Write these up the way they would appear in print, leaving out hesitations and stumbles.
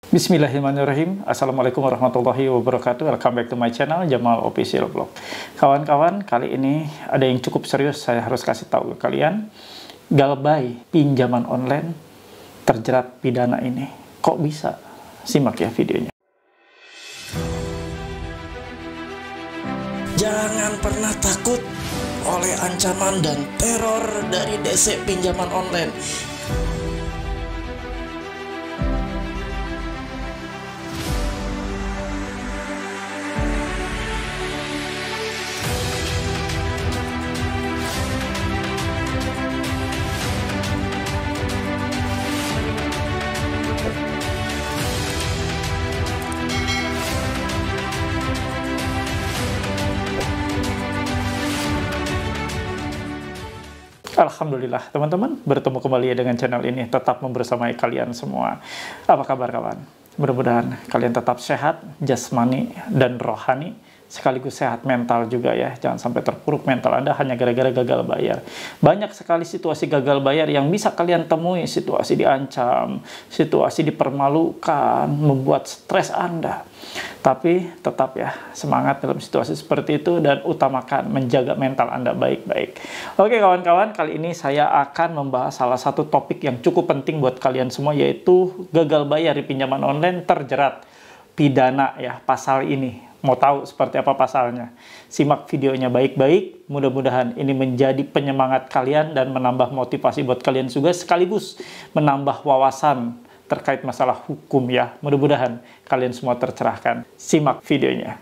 Bismillahirrahmanirrahim. Assalamualaikum warahmatullahi wabarakatuh. Welcome back to my channel, Jamal Official Vlog. Kawan-kawan, kali ini ada yang cukup serius saya harus kasih tahu ke kalian. Galbay pinjaman online terjerat pidana ini. Kok bisa? Simak ya videonya. Jangan pernah takut oleh ancaman dan teror dari DC pinjaman online. Alhamdulillah, teman-teman, bertemu kembali dengan channel ini, tetap membersamai kalian semua. Apa kabar kawan? Mudah-mudahan kalian tetap sehat, jasmani dan rohani, sekaligus sehat mental juga ya. Jangan sampai terpuruk mental Anda hanya gara-gara gagal bayar. Banyak sekali situasi gagal bayar yang bisa kalian temui, situasi diancam, situasi dipermalukan, membuat stres Anda. Tapi tetap ya, semangat dalam situasi seperti itu dan utamakan menjaga mental Anda baik-baik. Oke kawan-kawan, kali ini saya akan membahas salah satu topik yang cukup penting buat kalian semua, yaitu gagal bayar di pinjaman online terjerat pidana ya, pasal ini. Mau tahu seperti apa pasalnya? Simak videonya baik-baik, mudah-mudahan ini menjadi penyemangat kalian dan menambah motivasi buat kalian juga, sekaligus menambah wawasan terkait masalah hukum ya. Mudah-mudahan kalian semua tercerahkan. Simak videonya.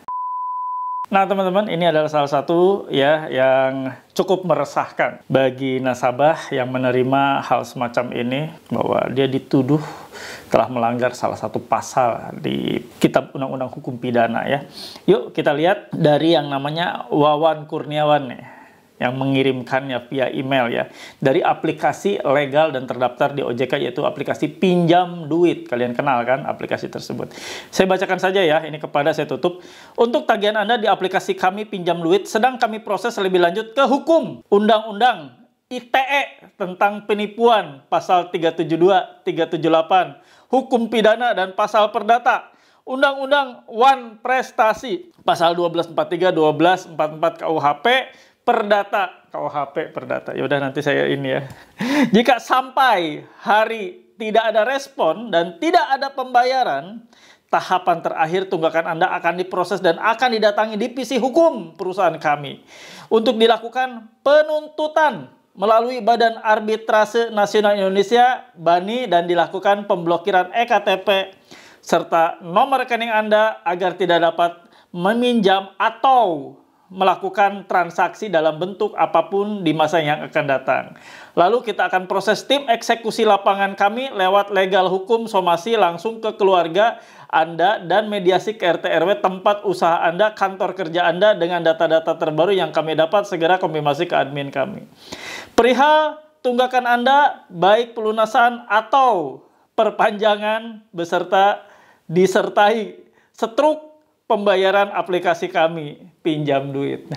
Nah teman-teman, ini adalah salah satu ya yang cukup meresahkan bagi nasabah yang menerima hal semacam ini, bahwa dia dituduh telah melanggar salah satu pasal di Kitab Undang-Undang Hukum Pidana ya. Yuk kita lihat dari yang namanya Wawan Kurniawan nih, yang mengirimkannya via email ya, dari aplikasi legal dan terdaftar di OJK, yaitu aplikasi Pinjam Duit. Kalian kenal kan aplikasi tersebut? Saya bacakan saja ya, ini kepada saya tutup. Untuk tagihan Anda di aplikasi kami Pinjam Duit sedang kami proses lebih lanjut ke hukum Undang-Undang ITE tentang penipuan pasal 372, 378, hukum pidana dan pasal perdata, Undang-Undang Wan Prestasi pasal 1243, 1244 KUHP Perdata, KUHP Perdata. Ya udah nanti saya ini ya. Jika sampai hari tidak ada respon dan tidak ada pembayaran, tahapan terakhir tunggakan Anda akan diproses dan akan didatangi divisi hukum perusahaan kami untuk dilakukan penuntutan melalui Badan Arbitrase Nasional Indonesia (BANI) dan dilakukan pemblokiran eKTP serta nomor rekening Anda agar tidak dapat meminjam atau melakukan transaksi dalam bentuk apapun di masa yang akan datang. Lalu kita akan proses tim eksekusi lapangan kami lewat legal hukum somasi langsung ke keluarga Anda dan mediasi ke RT RW tempat usaha Anda, kantor kerja Anda dengan data-data terbaru yang kami dapat segera konfirmasi ke admin kami. Perihal tunggakan Anda, baik pelunasan atau perpanjangan beserta disertai setruk pembayaran aplikasi kami Pinjam Duit.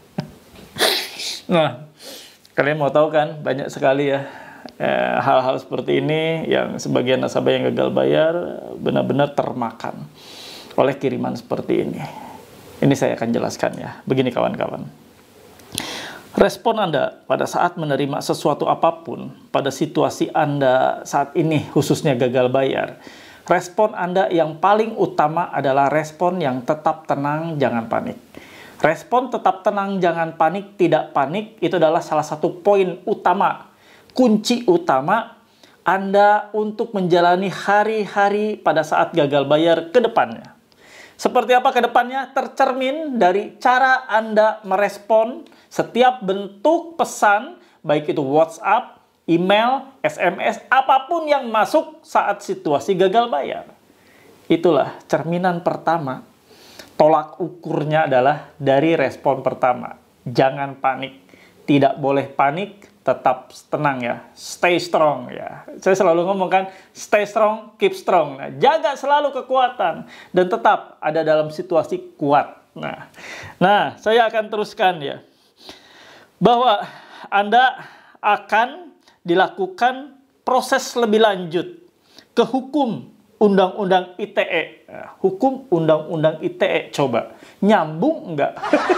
Nah, kalian mau tahu kan, banyak sekali ya hal-hal seperti ini yang sebagian nasabah yang gagal bayar benar-benar termakan oleh kiriman seperti ini. Ini saya akan jelaskan ya. Begini kawan-kawan. Respon Anda pada saat menerima sesuatu apapun pada situasi Anda saat ini, khususnya gagal bayar, respon Anda yang paling utama adalah respon yang tetap tenang, jangan panik. Respon tetap tenang, jangan panik, tidak panik, itu adalah salah satu poin utama, kunci utama Anda untuk menjalani hari-hari pada saat gagal bayar ke depannya. Seperti apa ke depannya? Tercermin dari cara Anda merespon setiap bentuk pesan, baik itu WhatsApp, email, SMS, apapun yang masuk saat situasi gagal bayar. Itulah cerminan pertama. Tolak ukurnya adalah dari respon pertama. Jangan panik. Tidak boleh panik, tetap tenang ya. Stay strong ya. Saya selalu ngomong kan, stay strong, keep strong. Nah, jaga selalu kekuatan dan tetap ada dalam situasi kuat. Nah, saya akan teruskan ya. Bahwa Anda akan dilakukan proses lebih lanjut ke hukum Undang-Undang ITE. Nah, hukum Undang-Undang ITE, coba nyambung nggak?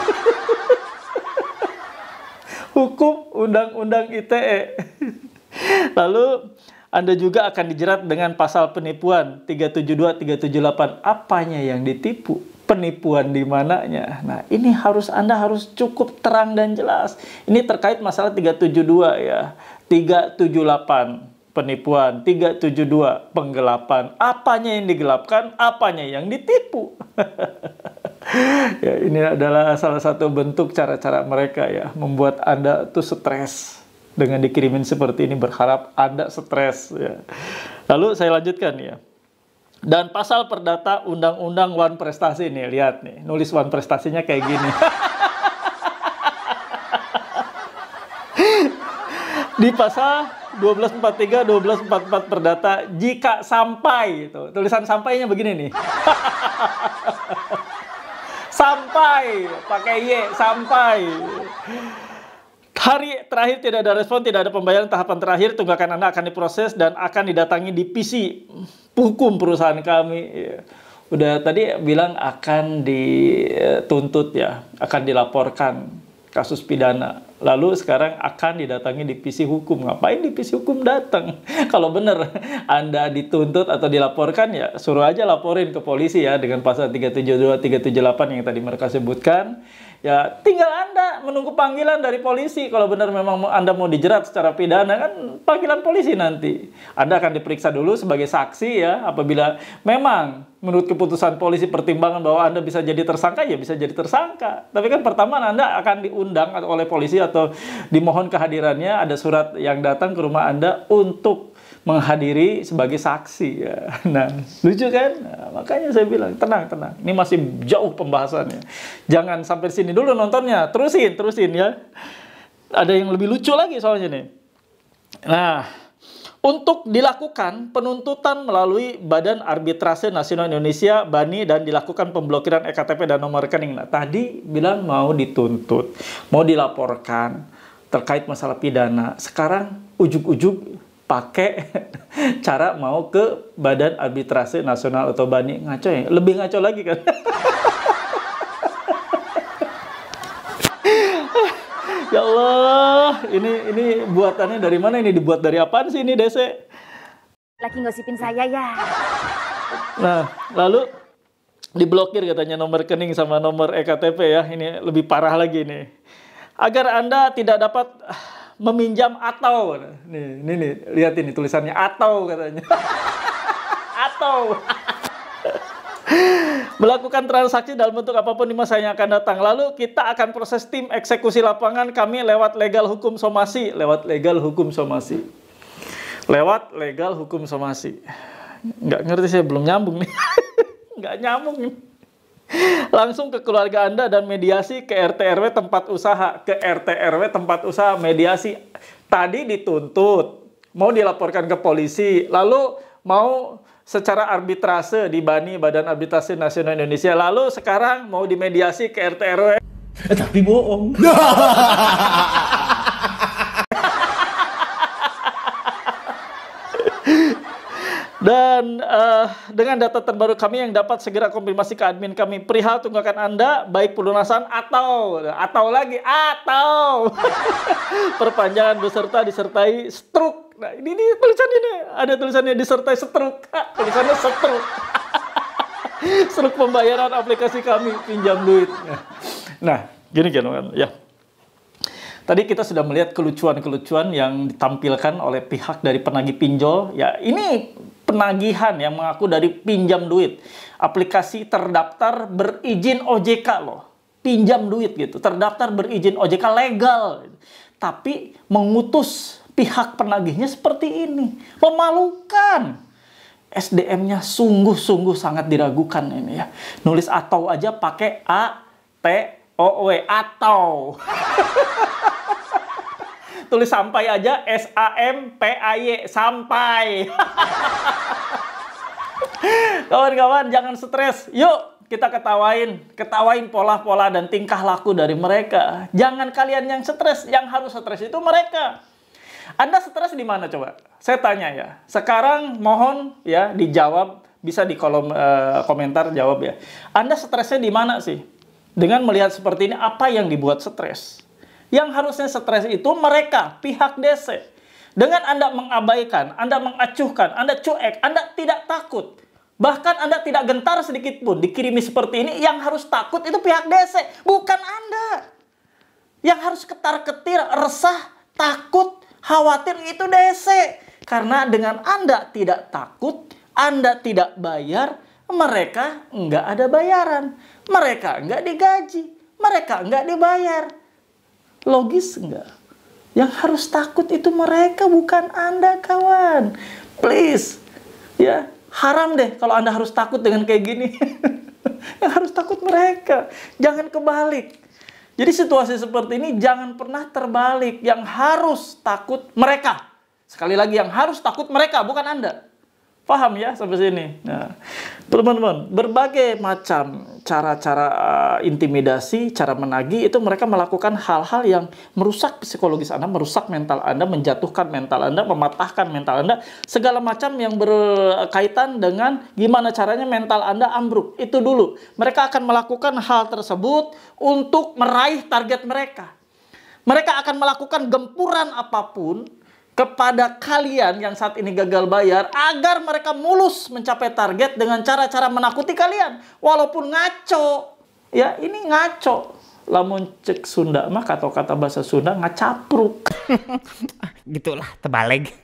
Hukum Undang-Undang ITE. Lalu Anda juga akan dijerat dengan pasal penipuan 372, 378. Apanya yang ditipu? Penipuan di mananya? Nah, ini Anda harus cukup terang dan jelas. Ini terkait masalah 372 ya. 378 penipuan, 372 penggelapan. Apanya yang digelapkan, apanya yang ditipu. Ya, ini adalah salah satu bentuk cara-cara mereka ya, membuat Anda tuh stres dengan dikirimin seperti ini, berharap Anda stres ya. Lalu saya lanjutkan ya. Dan pasal perdata Undang-Undang Wan Prestasi nih, lihat nih, nulis Wan Prestasinya kayak gini. Di pasal 1243, 1244 perdata, jika sampai gitu. Tulisan sampainya begini nih. Sampai, pakai Y, sampai. Hari terakhir tidak ada respon, tidak ada pembayaran tahapan terakhir, tunggakan Anda akan diproses dan akan didatangi divisi hukum perusahaan kami. Udah tadi bilang akan dituntut ya, akan dilaporkan kasus pidana. Lalu sekarang akan didatangi divisi hukum. Ngapain divisi hukum datang? Kalau benar Anda dituntut atau dilaporkan, ya suruh aja laporin ke polisi ya, dengan pasal 372, 378 yang tadi mereka sebutkan. Ya tinggal Anda menunggu panggilan dari polisi. Kalau benar memang Anda mau dijerat secara pidana, kan panggilan polisi nanti. Anda akan diperiksa dulu sebagai saksi ya. Apabila memang menurut keputusan polisi pertimbangan bahwa Anda bisa jadi tersangka, ya bisa jadi tersangka. Tapi kan pertama Anda akan diundang oleh polisi atau dimohon kehadirannya, ada surat yang datang ke rumah Anda untuk menghadiri sebagai saksi ya. Nah, lucu kan? Nah, makanya saya bilang tenang. Ini masih jauh pembahasannya. Jangan sampai sini dulu nontonnya. Terusin ya. Ada yang lebih lucu lagi soalnya nih. Nah, untuk dilakukan penuntutan melalui Badan Arbitrase Nasional Indonesia (BANI) dan dilakukan pemblokiran ektp dan nomor rekening. Nah, tadi bilang mau dituntut, mau dilaporkan terkait masalah pidana. Sekarang ujug-ujug pakai cara mau ke Badan Arbitrase Nasional atau BANI. Ngaco ya? Lebih ngaco lagi kan? Ya Allah, ini buatannya dari mana? Ini dibuat dari apaan sih ini, Dese? Lagi ngosipin saya ya. Nah, lalu diblokir katanya nomor rekening sama nomor ektp ya. Ini lebih parah lagi nih. Agar Anda tidak dapat meminjam atau nih lihat ini tulisannya atau katanya. Atau melakukan transaksi dalam bentuk apapun di masa yang akan datang. Lalu kita akan proses tim eksekusi lapangan kami lewat legal hukum somasi. Nggak ngerti, saya belum nyambung nih. Nggak nyambung nih. Langsung ke keluarga Anda dan mediasi ke RT RW tempat usaha. Ke RT RW tempat usaha mediasi. Tadi dituntut, mau dilaporkan ke polisi, lalu mau secara arbitrase di BANI, Badan Arbitrase Nasional Indonesia. Lalu sekarang mau dimediasi ke RT RW. Tapi bohong. Dan dengan data terbaru kami yang dapat segera konfirmasi ke admin kami perihal tunggakan Anda, baik pelunasan atau perpanjangan beserta disertai struk. Nah, ini tulisan ini ada tulisannya disertai struk. Tulisannya struk. Struk pembayaran aplikasi kami pinjam duit. Nah, gini kan ya. Tadi kita sudah melihat kelucuan-kelucuan yang ditampilkan oleh pihak dari penagih pinjol. Ya, ini penagihan yang mengaku dari pinjam duit. Aplikasi terdaftar berizin OJK loh. Pinjam duit gitu. Terdaftar berizin OJK legal. Tapi mengutus pihak penagihnya seperti ini. Memalukan. SDM-nya sungguh-sungguh sangat diragukan ini ya. Nulis atau aja pakai ATOW. Atau. Tulis sampai aja SAMPAY, sampai. Kawan-kawan jangan stres. Yuk kita ketawain pola-pola dan tingkah laku dari mereka. Jangan kalian yang stres, yang harus stres itu mereka. Anda stres di mana coba? Saya tanya ya. Sekarang mohon ya dijawab Bisa di kolom komentar jawab ya. Anda stresnya di mana sih? Dengan melihat seperti ini, apa yang dibuat stres? Yang harusnya stres itu mereka, pihak DC. Dengan Anda mengabaikan, Anda mengacuhkan, Anda cuek, Anda tidak takut. Bahkan Anda tidak gentar sedikit pun dikirimi seperti ini, yang harus takut itu pihak DC, bukan Anda. Yang harus ketar-ketir, resah, takut, khawatir itu DC. Karena dengan Anda tidak takut, Anda tidak bayar, mereka nggak ada bayaran. Mereka nggak digaji, mereka nggak dibayar. Logis nggak? Yang harus takut itu mereka, bukan Anda, kawan. Please, ya, haram deh kalau Anda harus takut dengan kayak gini. Yang harus takut mereka, jangan kebalik. Jadi situasi seperti ini jangan pernah terbalik. Yang harus takut mereka. Sekali lagi, yang harus takut mereka, bukan Anda. Paham ya sampai sini? Nah, teman-teman, berbagai macam cara-cara intimidasi, cara menagih, itu mereka melakukan hal-hal yang merusak psikologis Anda, merusak mental Anda, menjatuhkan mental Anda, mematahkan mental Anda, segala macam yang berkaitan dengan gimana caranya mental Anda ambruk. Itu dulu. Mereka akan melakukan hal tersebut untuk meraih target mereka. Mereka akan melakukan gempuran apapun kepada kalian yang saat ini gagal bayar agar mereka mulus mencapai target dengan cara-cara menakuti kalian walaupun ngaco. Ya, ini ngaco. Lamun cek Sunda mah kata bahasa Sunda ngacapruk. Gitulah terbalik.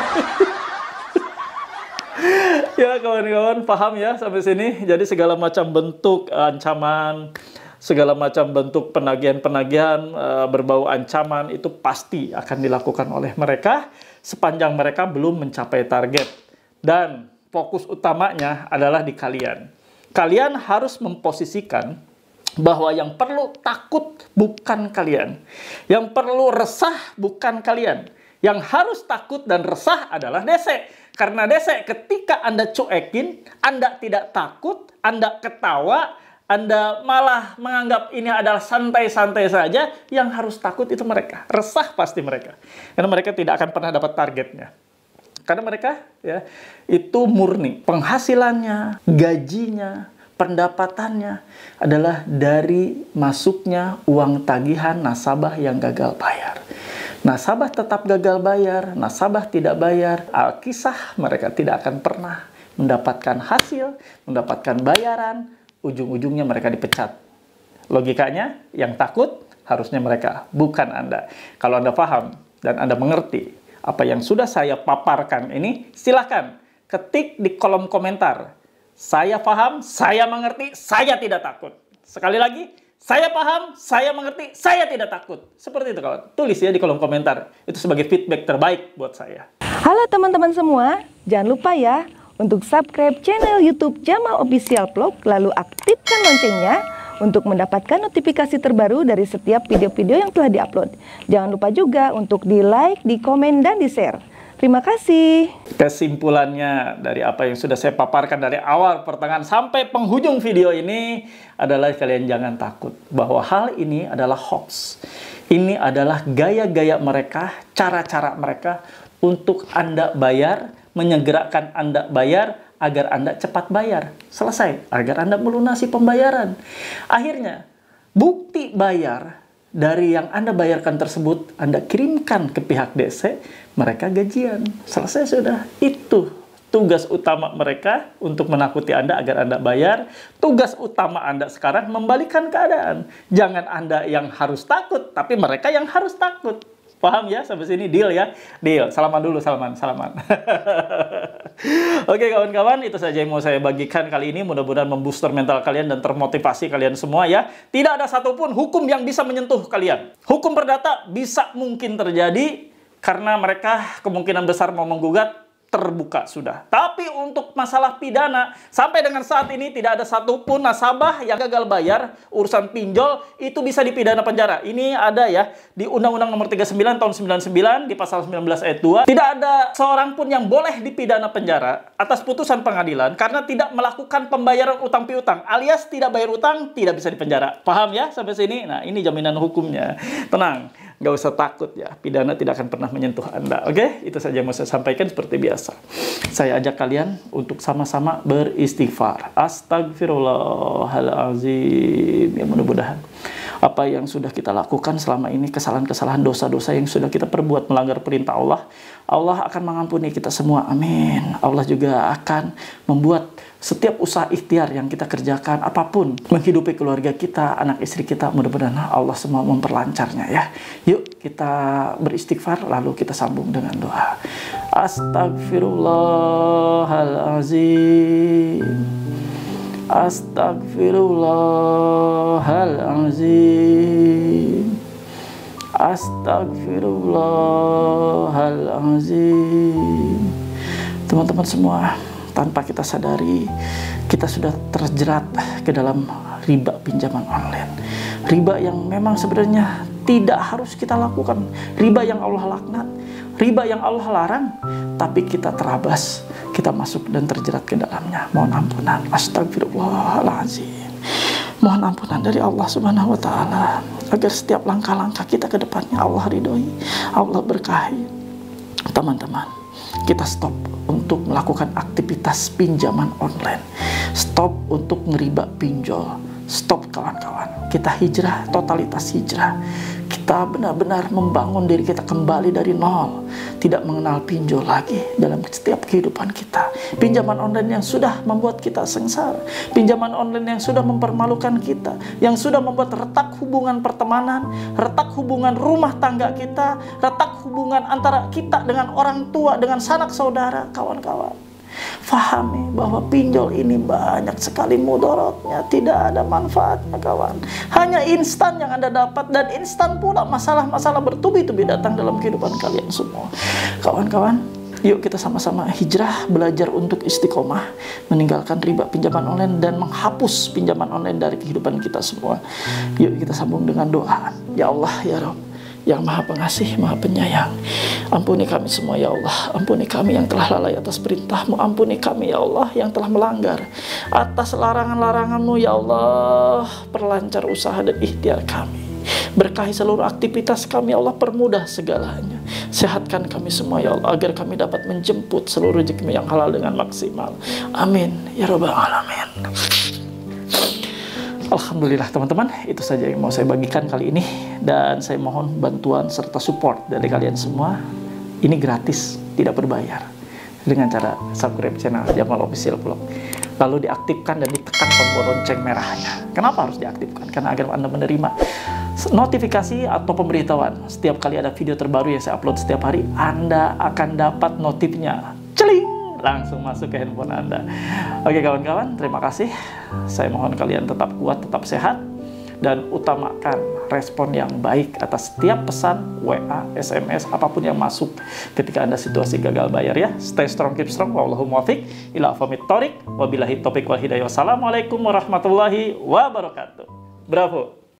Ya kawan-kawan, paham ya sampai sini. Jadi segala macam bentuk ancaman, segala macam bentuk penagihan-penagihan berbau ancaman itu pasti akan dilakukan oleh mereka sepanjang mereka belum mencapai target. Dan fokus utamanya adalah di kalian. Kalian harus memposisikan bahwa yang perlu takut bukan kalian. Yang perlu resah bukan kalian. Yang harus takut dan resah adalah DC. Karena DC ketika Anda cuekin, Anda tidak takut, Anda ketawa, Anda malah menganggap ini adalah santai-santai saja, yang harus takut itu mereka. Resah pasti mereka. Karena mereka tidak akan pernah dapat targetnya. Karena mereka ya itu murni. Penghasilannya, gajinya, pendapatannya adalah dari masuknya uang tagihan nasabah yang gagal bayar. Nasabah tetap gagal bayar, nasabah tidak bayar. Alkisah mereka tidak akan pernah mendapatkan hasil, mendapatkan bayaran. Ujung-ujungnya mereka dipecat. Logikanya, yang takut harusnya mereka, bukan Anda. Kalau Anda paham dan Anda mengerti apa yang sudah saya paparkan ini, silakan ketik di kolom komentar. Saya paham, saya mengerti, saya tidak takut. Sekali lagi, saya paham, saya mengerti, saya tidak takut. Seperti itu kawan. Tulis ya di kolom komentar. Itu sebagai feedback terbaik buat saya. Halo teman-teman semua, jangan lupa ya untuk subscribe channel YouTube Jamal Official Vlog, lalu aktifkan loncengnya untuk mendapatkan notifikasi terbaru dari setiap video-video yang telah diupload. Jangan lupa juga untuk di-like, di-komen, dan di-share. Terima kasih. Kesimpulannya dari apa yang sudah saya paparkan dari awal, pertengahan, sampai penghujung video ini adalah kalian jangan takut bahwa hal ini adalah hoax. Ini adalah gaya-gaya mereka, cara-cara mereka untuk Anda bayar, menyegerakan Anda bayar agar Anda cepat bayar. Selesai, agar Anda melunasi pembayaran. Akhirnya, bukti bayar dari yang Anda bayarkan tersebut, Anda kirimkan ke pihak DC, mereka gajian. Selesai sudah. Itu tugas utama mereka untuk menakuti Anda agar Anda bayar. Tugas utama Anda sekarang membalikan keadaan. Jangan Anda yang harus takut, tapi mereka yang harus takut. Paham ya? Sampai sini deal ya? Deal. Salaman dulu, salaman. Oke kawan-kawan, itu saja yang mau saya bagikan kali ini. Mudah-mudahan membooster mental kalian dan termotivasi kalian semua ya. Tidak ada satupun hukum yang bisa menyentuh kalian. Hukum perdata bisa mungkin terjadi karena mereka kemungkinan besar mau menggugat, terbuka sudah. Tapi untuk masalah pidana, sampai dengan saat ini tidak ada satupun nasabah yang gagal bayar urusan pinjol itu bisa dipidana penjara. Ini ada ya di Undang-Undang Nomor 39 tahun 99 di pasal 19 ayat 2. Tidak ada seorang pun yang boleh dipidana penjara atas putusan pengadilan karena tidak melakukan pembayaran utang piutang, alias tidak bayar utang, tidak bisa dipenjara. Paham ya sampai sini? Nah, ini jaminan hukumnya. Tenang, Gak usah takut ya, pidana tidak akan pernah menyentuh Anda. Oke, itu saja yang mau saya sampaikan seperti biasa. Saya ajak kalian untuk sama-sama beristighfar. Astagfirullahaladzim. Ya mudah-mudahan apa yang sudah kita lakukan selama ini, kesalahan-kesalahan, dosa-dosa yang sudah kita perbuat melanggar perintah Allah, Allah akan mengampuni kita semua. Amin. Allah juga akan membuat setiap usaha ikhtiar yang kita kerjakan, apapun, menghidupi keluarga kita, anak istri kita, mudah-mudahan Allah semua memperlancarnya ya. Yuk kita beristighfar, lalu kita sambung dengan doa. Astagfirullahaladzim. Astagfirullahaladzim. Astagfirullahaladzim. Teman-teman semua, tanpa kita sadari, kita sudah terjerat ke dalam riba pinjaman online. Riba yang memang sebenarnya tidak harus kita lakukan. Riba yang Allah laknat, riba yang Allah larang, tapi kita terabas, kita masuk dan terjerat ke dalamnya. Mohon ampunan. Astagfirullahaladzim. Mohon ampunan dari Allah Subhanahu wa Ta'ala, agar setiap langkah-langkah kita ke depannya Allah ridhoi, Allah berkahi. Teman-teman, kita stop untuk melakukan aktivitas pinjaman online. Stop untuk ngeriba pinjol. Stop kawan-kawan. Kita hijrah, totalitas hijrah. Kita benar-benar membangun diri kita kembali dari nol. Tidak mengenal pinjol lagi dalam setiap kehidupan kita. Pinjaman online yang sudah membuat kita sengsara. Pinjaman online yang sudah mempermalukan kita. Yang sudah membuat retak hubungan pertemanan, retak hubungan rumah tangga kita, retak hubungan antara kita dengan orang tua, dengan sanak saudara, kawan-kawan. Fahami bahwa pinjol ini banyak sekali mudaratnya, tidak ada manfaatnya kawan. Hanya instan yang Anda dapat, dan instan pula masalah-masalah bertubi-tubi datang dalam kehidupan kalian semua. Kawan-kawan, yuk kita sama-sama hijrah, belajar untuk istiqomah, meninggalkan riba pinjaman online dan menghapus pinjaman online dari kehidupan kita semua. Yuk kita sambung dengan doa. Ya Allah, ya Rabb, yang Maha Pengasih, Maha Penyayang, ampuni kami semua ya Allah. Ampuni kami yang telah lalai atas perintah-Mu. Ampuni kami ya Allah yang telah melanggar atas larangan-larangan-Mu ya Allah. Perlancar usaha dan ikhtiar kami. Berkahi seluruh aktivitas kami ya Allah. Permudah segalanya. Sehatkan kami semua ya Allah, agar kami dapat menjemput seluruh rezeki yang halal dengan maksimal. Amin ya Rabbal Alamin. Alhamdulillah teman-teman, itu saja yang mau saya bagikan kali ini, dan saya mohon bantuan serta support dari kalian semua. Ini gratis, tidak berbayar, dengan cara subscribe channel Jamal Official Vlog, lalu diaktifkan dan ditekan tombol lonceng merahnya. Kenapa harus diaktifkan? Karena agar Anda menerima notifikasi atau pemberitahuan setiap kali ada video terbaru yang saya upload setiap hari. Anda akan dapat notifnya, celing, langsung masuk ke handphone Anda. Oke kawan-kawan, terima kasih. Saya mohon kalian tetap kuat, tetap sehat, dan utamakan respon yang baik atas setiap pesan, WA, SMS, apapun yang masuk ketika Anda situasi gagal bayar ya. Stay strong, keep strong. Wallahu muwaffiq ila aqwamit thoriq. Wabillahi taufiq wal hidayah. Wassalamualaikum warahmatullahi wabarakatuh. Bravo.